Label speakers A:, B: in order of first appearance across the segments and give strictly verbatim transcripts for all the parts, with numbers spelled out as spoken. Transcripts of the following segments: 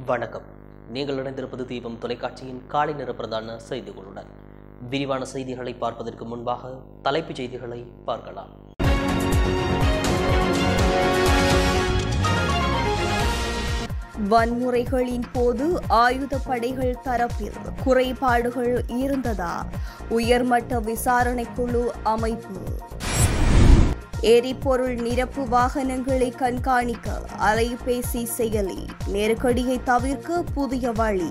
A: வணக்கம். நீங்கள் இணைந்திருப்பது தீபம் தொலைக்காட்சியின் காலை நேர பிரதான செய்திகளுடன். விரிவான செய்திகளை பார்ப்பதற்கு முன்பாக தலைப்புச் செய்திகளை பார்க்கலாம்.
B: வன்முறைகளின் போது ஆயுதப்படைகள் தரப்பில் குறைபாடுகள் இருந்ததா? உயர்மட்ட விசாரணைக்குழு அமைப்பு. எரிபொருள் நிரப்பு வாகனங்களை கண்காணிக்க அலைபேசி செயலி. நெருக்கடியை தவிர்க்க புதிய வழி.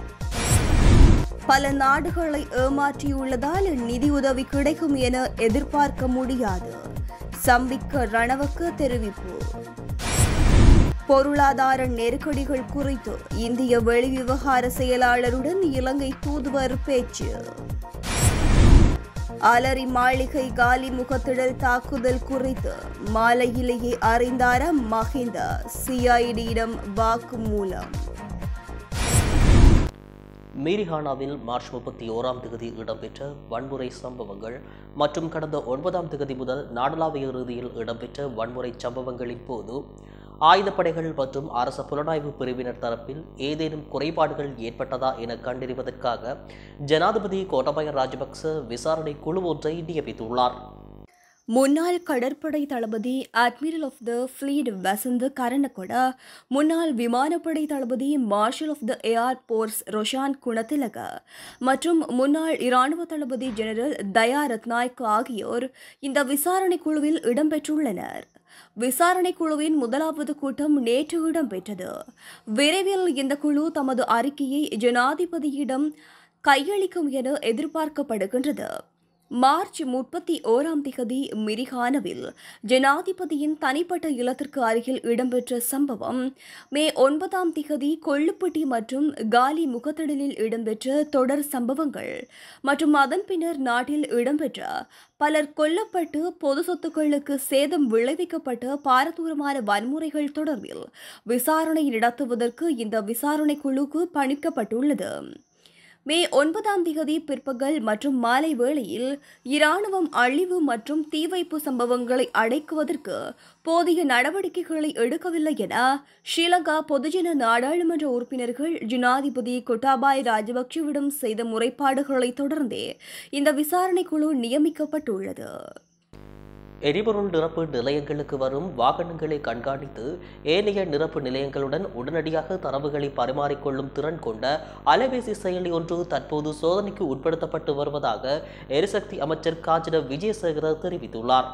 B: பல நாடுகளை ஏமாற்றியுள்ளதால் நிதியுதவி கிடைக்கும் என எதிர்பார்க்க முடியாது. சம்பிக்க ரணவக்க தெரிவிப்பு. பொருளாதார நெருக்கடிகள் குறித்து இந்திய வெளிவிவகார செயலாளருடன் இலங்கை தூதுவர் பேச்சு. அலரி மாளிகை காலி முகத்திடல் தாக்குதல் குறித்து மாலையிலேயே அறிந்தார மஹிந்த. சிஐடியிடம் வாக்குமூலம்.
A: மீரிஹானாவில் மார்ச் முப்பத்தி ஓராம் தேதி இடம்பெற்ற வன்முறை சம்பவங்கள் மற்றும் கடந்த ஒன்பதாம் தேதி முதல் நாடளாவிய இறுதியில் இடம்பெற்ற வன்முறை சம்பவங்களின் போது ஆயுதப்படைகள் மற்றும் அரச புலனாய்வு பிரிவினர் தரப்பில் ஏதேனும் குறைபாடுகள் ஏற்பட்டதா என கண்டறிவதற்காக ஜனாதிபதி கோட்டாபய ராஜபக்ச விசாரணை குழு ஒன்றை நியமித்துள்ளார்.
B: முன்னாள் கடற்படை தளபதி admiral of the fleet Vasantha Karannagoda, முன்னாள் விமானப்படை தளபதி marshal of the air force Roshan Gunathilaka மற்றும் முன்னாள் இராணுவ தளபதி ஜெனரல் தயா ரத்நாயக் ஆகியோர் இந்த விசாரணை குழுவில் இடம்பெற்றுள்ளனர். விசாரணை குழுவின் முதலாவது கூட்டம் நேற்று இடம்பெற்றது. விரைவில் இந்த குழு தமது அறிக்கையை ஜனாதிபதியிடம் கையளிக்கும் என எதிர்பார்க்கப்படுகின்றது. மார்ச் முப்பத்தி ஓராம் திகதி மிரிஹானவில் ஜனாதிபதியின் தனிப்பட்ட இல்லத்திற்கு அருகில் இடம்பெற்ற சம்பவம், மே ஒன்பதாம் திகதி கொள்ளுப்பட்டி மற்றும் காலி முகத்திடலில் இடம்பெற்ற தொடர் சம்பவங்கள் மற்றும் அதன் பின்னர் நாட்டில் இடம்பெற்ற பலர் கொல்லப்பட்டு பொது சொத்துக்களுக்கு சேதம் விளைவிக்கப்பட்ட பாரதூரமான வன்முறைகள் தொடர்பில் விசாரணை நடத்துவதற்கு இந்த விசாரணை குழுக்கு பணிக்கப்பட்டுள்ளது. மே ஒன்பதாம் திகதி பிற்பகல் மற்றும் மாலை வேளையில் இராணுவம் அழிவு மற்றும் தீவைப்பு சம்பவங்களை அடக்குவதற்கு போதிய நடவடிக்கைகளை எடுக்கவில்லை என ஸ்ரீலங்கா பொதுஜன நாடாளுமன்ற உறுப்பினர்கள் ஜனாதிபதி கோட்டாபய ராஜபக்சவிடம் செய்த முறைப்பாடுகளை தொடர்ந்தே இந்த விசாரணை குழு நியமிக்கப்பட்டுள்ளது.
A: எரிபொருள் நிரப்பு நிலையங்களுக்கு வரும் வாகனங்களை கண்காணித்து ஏனைய நிரப்பு நிலையங்களுடன் உடனடியாக தரவுகளை பரிமாறிக்கொள்ளும் திறன் கொண்ட அலைபேசி செயலி ஒன்று தற்போது சோதனைக்கு உட்படுத்தப்பட்டு வருவதாக எரிசக்தி அமைச்சர் காஞ்சன விஜயசேகர தெரிவித்துள்ளார்.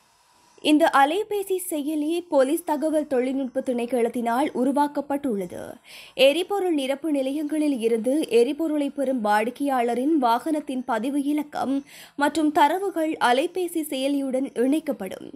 B: இந்த அலைபேசி செயலி போலீஸ் தகவல் தொழில்நுட்ப திணைக்களத்தினால் உருவாக்கப்பட்டுள்ளது. எரிபொருள் நிரப்பு நிலையங்களில் இருந்து எரிபொருளை பெறும் வாடிக்கையாளரின் வாகனத்தின் பதிவு இலக்கம் மற்றும் தரவுகள் அலைபேசி செயலியுடன் இணைக்கப்படும்.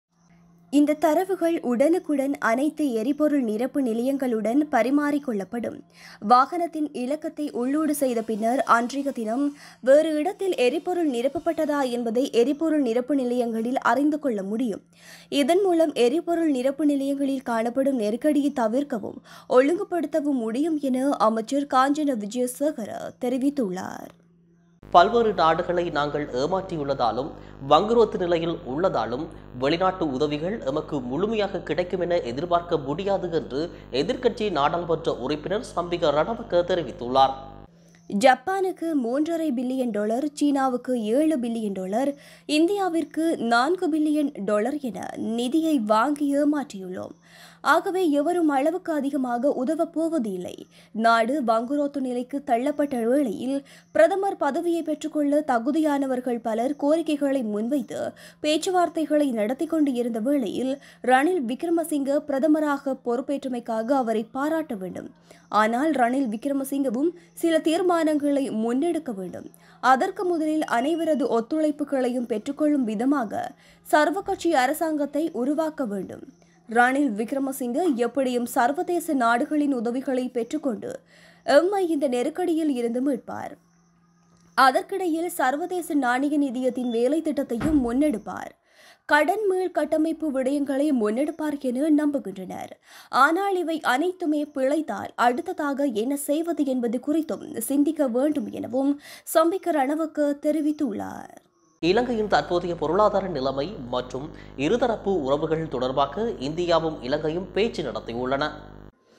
B: இந்த தரவுகள் உடனுக்குடன் அனைத்து எரிபொருள் நிரப்பு நிலையங்களுடன் பரிமாறிக்கொள்ளப்படும். வாகனத்தின் இலக்கத்தை உள்ளீடு செய்த பின்னர் அன்றைய தினம் வேறு இடத்தில் எரிபொருள் நிரப்பப்பட்டதா என்பதை எரிபொருள் நிரப்பு நிலையங்களில் அறிந்து கொள்ள முடியும். இதன் மூலம் எரிபொருள் நிரப்பு நிலையங்களில் காணப்படும் நெருக்கடியை தவிர்க்கவும் ஒழுங்குபடுத்தவும் முடியும் என அமைச்சர் காஞ்சன விஜயசேகர தெரிவித்துள்ளார்.
A: பல்வேறு நாடுகளை நாங்கள் ஏமாற்றியுள்ளதாலும் வங்குரோத்து நிலையில் உள்ளதாலும் வெளிநாட்டு உதவிகள் எமக்கு முழுமையாக கிடைக்கும் என எதிர்பார்க்க முடியாது என்று எதிர்க்கட்சி நாடாளுமன்ற உறுப்பினர் சம்பிக்க ரணவக்க தெரிவித்துள்ளார்.
B: ஜப்பானுக்கு மூன்றரை பில்லியன் டாலர், சீனாவுக்கு ஏழு பில்லியன் டாலர், இந்தியாவிற்கு நான்கு பில்லியன் டாலர் என நிதியை வாங்கி ஏமாற்றியுள்ளோம். ஆகவே எவரும் அளவுக்கு அதிகமாக உதவப் போவதில்லை. நாடு வங்குரோத்து நிலைக்கு தள்ளப்பட்ட வேளையில் பிரதமர் பதவியை பெற்றுக்கொள்ள தகுதியானவர்கள் பலர் கோரிக்கைகளை முன்வைத்து பேச்சுவார்த்தைகளை நடத்தி கொண்டு இருந்த வேளையில் ரணில் விக்ரமசிங்க பிரதமராக பொறுப்பேற்றமைக்காக அவரை பாராட்ட வேண்டும். ஆனால் ரணில் விக்ரமசிங்கவும் சில தீர்மானங்களை முன்னெடுக்க வேண்டும். அதற்கு முதலில் அனைவரது ஒத்துழைப்புகளையும் பெற்றுக்கொள்ளும் விதமாக சர்வகட்சி அரசாங்கத்தை உருவாக்க வேண்டும். ரணில் விக்ரமசிங்க எப்படியும் சர்வதேச நாடுகளின் உதவிகளை பெற்றுக்கொண்டு எம்மை இந்த நெருக்கடியில் இருந்து மீட்பார். அதற்கிடையில் சர்வதேச நாணய நிதியத்தின் வேலை திட்டத்தையும் முன்னெடுப்பார். கடன் மீள் கட்டமைப்பு விடயங்களை முன்னெடுப்பார் என நம்புகின்றனர். ஆனால் இவை அனைத்துமே பிழைத்தால் அடுத்ததாக என்ன செய்வது என்பது குறித்தும் சிந்திக்க வேண்டும் எனவும் சம்பிக்க ரணவக்க தெரிவித்துள்ளார்.
A: இலங்கையின் தற்போதைய பொருளாதார நிலைமை மற்றும் இருதரப்பு உறவுகள் தொடர்பாக இந்தியாவும் இலங்கையும் பேச்சு நடத்தியுள்ளன.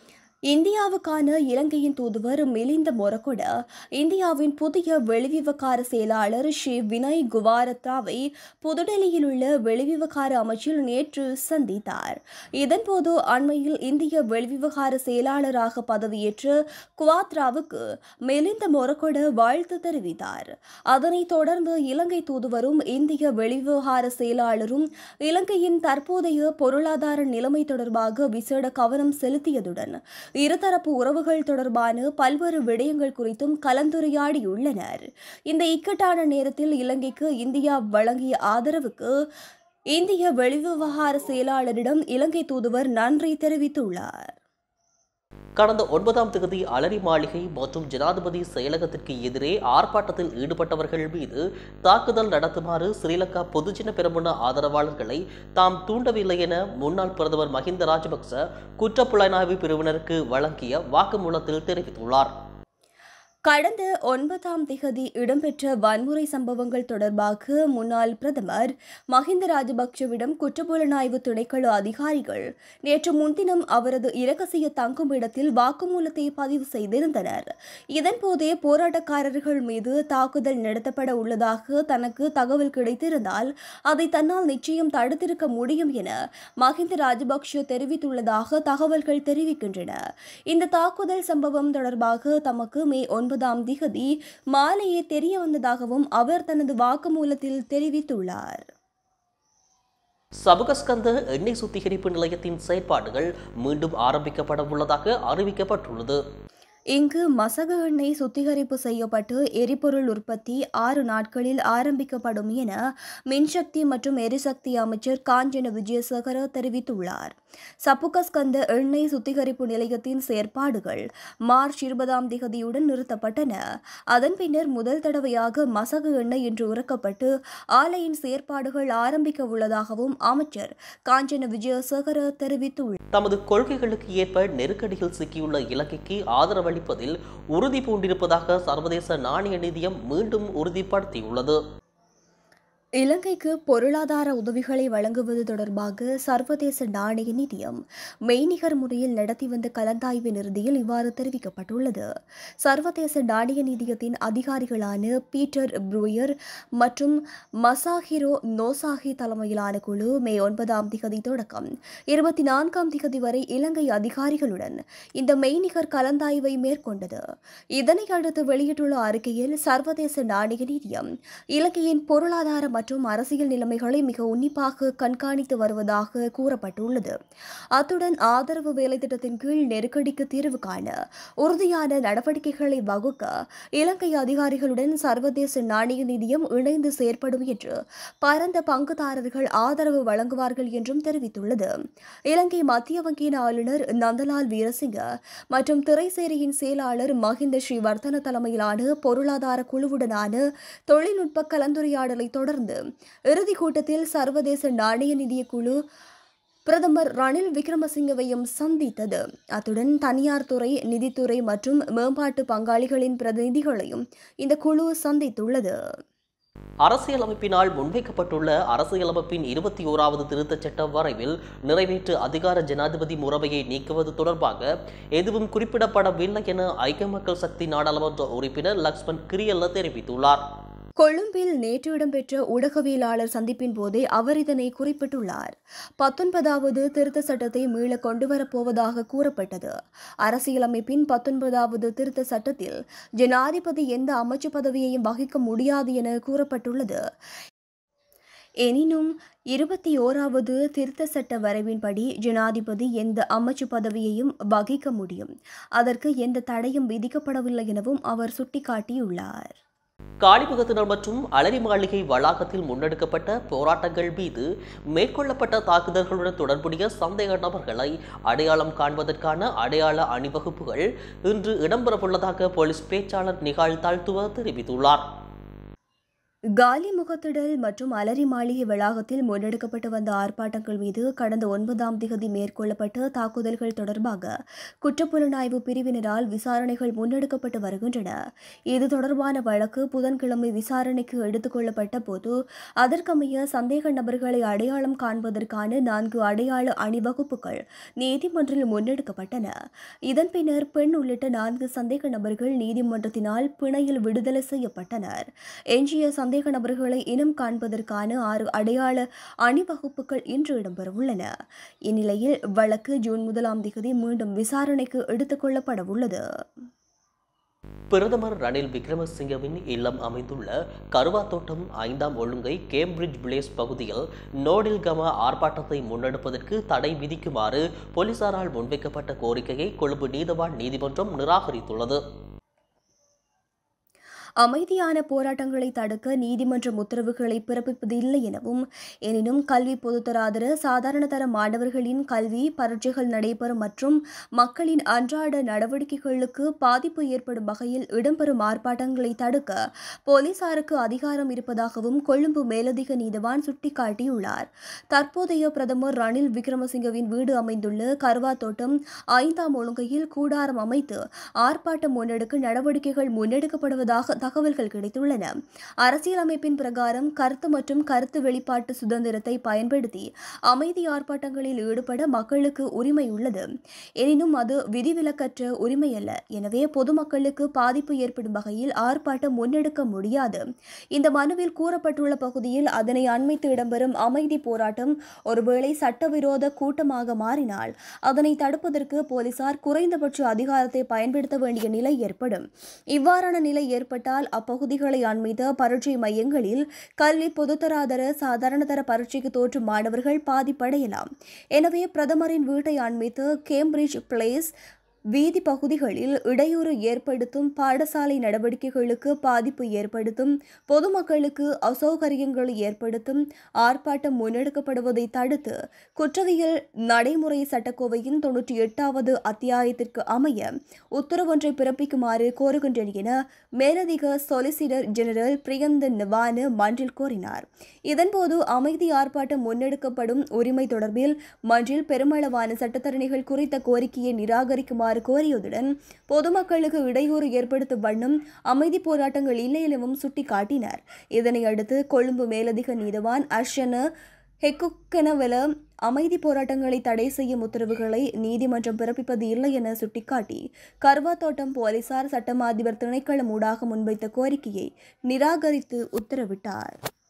B: இந்தியாவுக்கான இலங்கையின் தூதுவர் மிலிந்த மொரகொட இந்தியாவின் புதிய வெளிவிவகார செயலாளர் ஸ்ரீ வினய் குவாரத்தாவை புதுடெல்லியில் உள்ள வெளிவிவகார அமைச்சில் நேற்று சந்தித்தார். இதன்போது அண்மையில் இந்திய வெளிவிவகார செயலாளராக பதவியேற்ற குவாத்ராவுக்கு மிலிந்த மொரகொட வாழ்த்து தெரிவித்தார். அதனைத் தொடர்ந்து இலங்கை தூதுவரும் இந்திய வெளிவிவகார செயலாளரும் இலங்கையின் தற்போதைய பொருளாதார நிலைமை தொடர்பாக விசேட கவனம் செலுத்தியதுடன் இருதரப்பு உறவுகள் தொடர்பான பல்வேறு விடயங்கள் குறித்தும் கலந்துரையாடியுள்ளனர். இந்த இக்கட்டான நேரத்தில் இலங்கைக்கு இந்தியா வழங்கிய ஆதரவுக்கு இந்திய வெளிவிவகார செயலாளரிடம் இலங்கை தூதுவர் நன்றி தெரிவித்துள்ளார்.
A: கடந்த ஒன்பதாம் தேதி அலரி மாளிகை மற்றும் ஜனாதிபதி செயலகத்திற்கு எதிரே ஆர்ப்பாட்டத்தில் ஈடுபட்டவர்கள் மீது தாக்குதல் நடத்துமாறு ஸ்ரீலங்கா பொதுஜன பெரமுன ஆதரவாளர்களை தாம் தூண்டவில்லை என முன்னாள் பிரதமர் மஹிந்த ராஜபக்ச குற்றப்புலனாய்வு பிரிவினருக்கு வழங்கிய வாக்குமூலத்தில் தெரிவித்துள்ளார்.
B: கடந்த ஒன்பதாம் திகதி இடம்பெற்ற வன்முறை சம்பவங்கள் தொடர்பாக முன்னாள் பிரதமர் மஹிந்த ராஜபக்சவிடம் குற்றப்புலனாய்வு திணைக்கள அதிகாரிகள் நேற்று முன்தினம் அவரது இரகசிய தங்கும் இடத்தில் வாக்குமூலத்தை பதிவு செய்திருந்தனர். இதன்போதே போராட்டக்காரர்கள் மீது தாக்குதல் நடத்தப்பட உள்ளதாக தனக்கு தகவல் கிடைத்திருந்தால் அதை தன்னால் நிச்சயம் தடுத்திருக்க முடியும் என மஹிந்த ராஜபக்ச தெரிவித்துள்ளதாக தகவல்கள் தெரிவிக்கின்றன. இந்த தாக்குதல் சம்பவம் தொடர்பாக தமக்கு மே ஒன்பதாம் திகதி மாலையே தெரிய வந்ததாகவும் அவர் தனது வாக்குமூலத்தில் தெரிவித்துள்ளார்.
A: சபுகஸ்கந்த எண்ணெய் சுத்திகரிப்பு நிலையத்தின் செயற்பாடுகள் மீண்டும் ஆரம்பிக்கப்பட உள்ளதாக அறிவிக்கப்பட்டுள்ளது.
B: இங்கு மசகு எண்ணெய் சுத்திகரிப்பு செய்யப்பட்டு எரிபொருள் உற்பத்தி ஆறு நாட்களில் ஆரம்பிக்கப்படும் என மின்சக்தி மற்றும் எரிசக்தி அமைச்சர் காஞ்சன விஜயசேகர தெரிவித்துள்ளார். சப்புகஸ்கந்த எண்ணெய் சுத்திகரிப்பு நிலையத்தின் செயற்பாடுகள் மார்ச் இருபதாம் திகதியுடன் நிறுத்தப்பட்டன. அதன் பின்னர் முதல் தடவையாக மசகு எண்ணெய் என்று உறக்கப்பட்டு ஆலையின் செயற்பாடுகள் ஆரம்பிக்க உள்ளதாகவும் அமைச்சர் காஞ்சன விஜயசேகர தெரிவித்துள்ளார்.
A: தமது கொள்கைகளுக்கு ஏற்ப நெருக்கடியில் சிக்கியுள்ள இலங்கைக்கு ஆதரவு அளிப்பதில் உறுதி பூண்டிருப்பதாக சர்வதேச நாணய நிதியம் மீண்டும் உறுதிப்படுத்தியுள்ளது.
B: இலங்கைக்கு பொருளாதார உதவிகளை வழங்குவது தொடர்பாக சர்வதேச நாணய நிதியம் மெய்நிகர் முறையில் நடத்தி வந்த கலந்தாய்வின் இறுதியில் இவ்வாறு தெரிவிக்கப்பட்டுள்ளது. சர்வதேச நாணய நிதியத்தின் அதிகாரிகளான பீட்டர் ப்ரூயர் மற்றும் மசாஹிரோ நோசாகி தலைமையிலான குழு மே ஒன்பதாம் திகதி தொடக்கம் இருபத்தி நான்காம் திகதி வரை இலங்கை அதிகாரிகளுடன் இந்த மெய்நிகர் கலந்தாய்வை மேற்கொண்டது. இதனை அடுத்து வெளியிட்டுள்ள அறிக்கையில் சர்வதேச நாணய நிதியம் இலங்கையின் பொருளாதார மற்றும் அரசியல் நிலைமைகளை மிக உன்னிப்பாக கண்காணித்து வருவதாக கூறப்பட்டுள்ளது. அத்துடன் ஆதரவு வேலை திட்டத்தின் கீழ் நெருக்கடிக்கு தீர்வு காண உறுதியான நடவடிக்கைகளை வகுக்க இலங்கை அதிகாரிகளுடன் சர்வதேச நாணய நிதியம் இணைந்து செயற்படும் என்று பரந்த பங்குதாரர்கள் ஆதரவு வழங்குவார்கள் என்றும் தெரிவித்துள்ளது. இலங்கை மத்திய வங்கியின் ஆளுநர் நந்தலால் வீரசிங்க மற்றும் திரைசேரியின் செயலாளர் மஹிந்த ஸ்ரீவர்தன தலைமையிலான பொருளாதார குழுவுடனான தொழில்நுட்ப கலந்துரையாடலை தொடர்ந்து இறுதிக் கூட்டத்தில் சர்வதேச நாணய நிதிய குழு பிரதமர் ரணில் விக்ரமசிங்கவையும் சந்தித்தது. அத்துடன் தனியார் துறை, நிதித்துறை மற்றும் மேம்பாட்டு பங்காளிகளின் பிரதிநிதிகளையும் இந்த குழு சந்தித்துள்ளது.
A: அரசியலமைப்பினால் முன்வைக்கப்பட்டுள்ள அரசியலமைப்பின் இருபத்தி ஓராவது திருத்தச் சட்ட வரைவில் நிறைவேற்று அதிகார ஜனாதிபதி முறைமையை நீக்குவது தொடர்பாக எதுவும் குறிப்பிடப்படவில்லை என ஐக்கிய மக்கள் சக்தி நாடாளுமன்ற உறுப்பினர் லக்ஷ்மன் கிரியல்ல தெரிவித்துள்ளார்.
B: கொழும்பில் நேற்று இடம்பெற்ற ஊடகவியலாளர் சந்திப்பின் போதே அவர் இதனை குறிப்பிட்டுள்ளார். பத்தொன்பதாவது திருத்த சட்டத்தை மீள கொண்டுவரப்போவதாக கூறப்பட்டது. அரசியலமைப்பின் பத்தொன்பதாவது திருத்த சட்டத்தில் ஜனாதிபதி எந்த அமைச்சு பதவியையும் வகிக்க முடியாது என கூறப்பட்டுள்ளது. எனினும் இருபத்தி ஓராவது திருத்த சட்ட வரைவின்படி ஜனாதிபதி எந்த அமைச்சு பதவியையும் வகிக்க முடியும். அதற்கு எந்த தடையும் விதிக்கப்படவில்லை எனவும் அவர் சுட்டிக்காட்டியுள்ளார்.
A: காலிமுகத்தினர் மற்றும் அலரி மாளிகை வளாகத்தில் முன்னெடுக்கப்பட்ட போராட்டங்கள் மீது மேற்கொள்ளப்பட்ட தாக்குதல்களுடன் தொடர்புடைய சந்தேக நபர்களை அடையாளம் காண்பதற்கான அடையாள அணிவகுப்புகள் இன்று இடம்பெறவுள்ளதாக போலீஸ் பேச்சாளர் நிகால் தாழ்த்துவ தெரிவித்துள்ளார்.
B: காலி முகத்திடல் மற்றும் அலரி மாளிகை வளாகத்தில் முன்னெடுக்கப்பட்டு வந்த ஆர்ப்பாட்டங்கள் மீது கடந்த ஒன்பதாம் திகதி மேற்கொள்ளப்பட்ட தாக்குதல்கள் தொடர்பாக குற்றப்புலனாய்வு பிரிவினரால் விசாரணைகள் முன்னெடுக்கப்பட்டு வருகின்றன. இது தொடர்பான வழக்கு புதன்கிழமை விசாரணைக்கு எடுத்துக் கொள்ளப்பட்ட போது அதற்கமைய சந்தேக நபர்களை அடையாளம் காண்பதற்கான நான்கு அடையாள அணிவகுப்புகள் நீதிமன்றில் முன்னெடுக்கப்பட்டன. இதன் பின்னர் பெண் உள்ளிட்ட நான்கு சந்தேக நபர்கள் நீதிமன்றத்தினால் பிணையில் விடுதலை செய்யப்பட்டனர். எஞ்சிய சந்தேக நபர்களை இனம் காண்பதற்கான ஆறு அடையாள அணிவகுப்புகள் இன்று இடம்பெறவுள்ளன. இந்நிலையில் வழக்கு ஜூன் முதலாம் தேதி மீண்டும் விசாரணைக்கு எடுத்துக் கொள்ளப்பட உள்ளது.
A: பிரதமர் ரணில் விக்ரமசிங்கவின் இல்லம் அமைந்துள்ள கருவாத்தோட்டம் ஐந்தாம் ஒழுங்கை கேம்பிரிட்ஜ் பிளேஸ் பகுதியில் நோடில்கம ஆர்ப்பாட்டத்தை முன்னெடுப்பதற்கு தடை விதிக்குமாறு போலீசாரால் முன்வைக்கப்பட்ட கோரிக்கையை கொழும்பு நீதவான் நீதிமன்றம் நிராகரித்துள்ளது.
B: அமைதியான போராட்டங்களை தடுக்க நீதிமன்றம் உத்தரவுகளை பிறப்பிப்பதில்லை எனவும், எனினும் கல்வி பொதுத்தராதர சாதாரண தர மாணவர்களின் கல்வி பரீட்சைகள் நடைபெறும் மற்றும் மக்களின் அன்றாட நடவடிக்கைகளுக்கு பாதிப்பு ஏற்படும் வகையில் இடம்பெறும் ஆர்ப்பாட்டங்களை தடுக்க போலீசாருக்கு அதிகாரம் இருப்பதாகவும் கொழும்பு மேலதிக நீதவான் சுட்டிக்காட்டியுள்ளார். தற்போதைய பிரதமர் ரணில் விக்ரமசிங்கவின் வீடு அமைந்துள்ள கருவாத்தோட்டம் ஐந்தாம் ஒழுங்கையில் கூடாரம் அமைத்து ஆர்ப்பாட்டம் முன்னெடுக்க நடவடிக்கைகள் முன்னெடுக்கப்படுவதாக தகவல்கள் கிடைத்துள்ளன. அரசியலமைப்பின் பிரகாரம் கருத்து மற்றும் கருத்து வெளிப்பாட்டு சுதந்திரத்தை பயன்படுத்தி அமைதி ஆர்ப்பாட்டங்களில் ஈடுபட மக்களுக்கு உரிமை உள்ளது. எனினும் அது விதிவிலக்கற்ற உரிமை அல்ல. எனவே பொதுமக்களுக்கு பாதிப்பு ஏற்படும் வகையில் ஆர்ப்பாட்டம் முன்னெடுக்க முடியாது. இந்த மனுவில் கூறப்பட்டுள்ள பகுதியில் அதனை அண்மைத்து இடம்பெறும் அமைதி போராட்டம் ஒருவேளை சட்டவிரோத கூட்டமாக மாறினால் அதனை தடுப்பதற்கு போலீசார் குறைந்தபட்ச அதிகாரத்தை பயன்படுத்த வேண்டிய நிலை ஏற்படும். இவ்வாறான நிலை ஏற்பட்டால் அப்பகுதிகளை அண்மித்த பரீட்சை மையங்களில் கல்வி பொதுத்தராதர சாதாரணதர பரீட்சைக்கு தோற்றும் மாணவர்கள் பாதிப்படையலாம். எனவே பிரதமரின் வீட்டை அண்மித்து கேம்பிரிட்ஜ் பிளேஸ் வீதி பகுதிகளில் இடையூறு ஏற்படுத்தும், பாடசாலை நடவடிக்கைகளுக்கு பாதிப்பு ஏற்படுத்தும், பொதுமக்களுக்கு அசௌகரியங்களை ஏற்படுத்தும் ஆர்ப்பாட்டம் முன்னெடுக்கப்படுவதை தடுத்து குற்றவியல் நடைமுறை சட்டக்கோவையின் தொன்னூற்றி எட்டாவது அத்தியாயத்திற்கு அமைய உத்தரவொன்றை பிறப்பிக்குமாறு கோருகின்றனர் என மேலதிக சொலிசிட்டர் ஜெனரல் பிரியந்த நவான மன்றில் கோரினார். இதன்போது அமைதி ஆர்ப்பாட்டம் முன்னெடுக்கப்படும் உரிமை தொடர்பில் மன்றில் பெருமளவான சட்டத்தரணிகள் குறித்த கோரிக்கையை நிராகரிக்குமாறு கோரியதுடன் பொதுமக்களுக்கு இடையூறு ஏற்படுத்தும் வண்ணம் அமைதி போராட்டங்கள் இல்லை எனவும் சுட்டிக்காட்டினார். இதனை அடுத்து கொழும்பு மேலதிக நீதவான் அர்ஷன ஹெக்குக்கெனவெல அமைதி போராட்டங்களை தடை செய்யும் உத்தரவுகளை நீதிமன்றம் பிறப்பிப்பது இல்லை என சுட்டிக்காட்டி கருவாத்தோட்டம் போலீசார் சட்டமா அதிபர் திணைக்களம் ஊடாக முன்வைத்த கோரிக்கையை நிராகரித்து உத்தரவிட்டார்.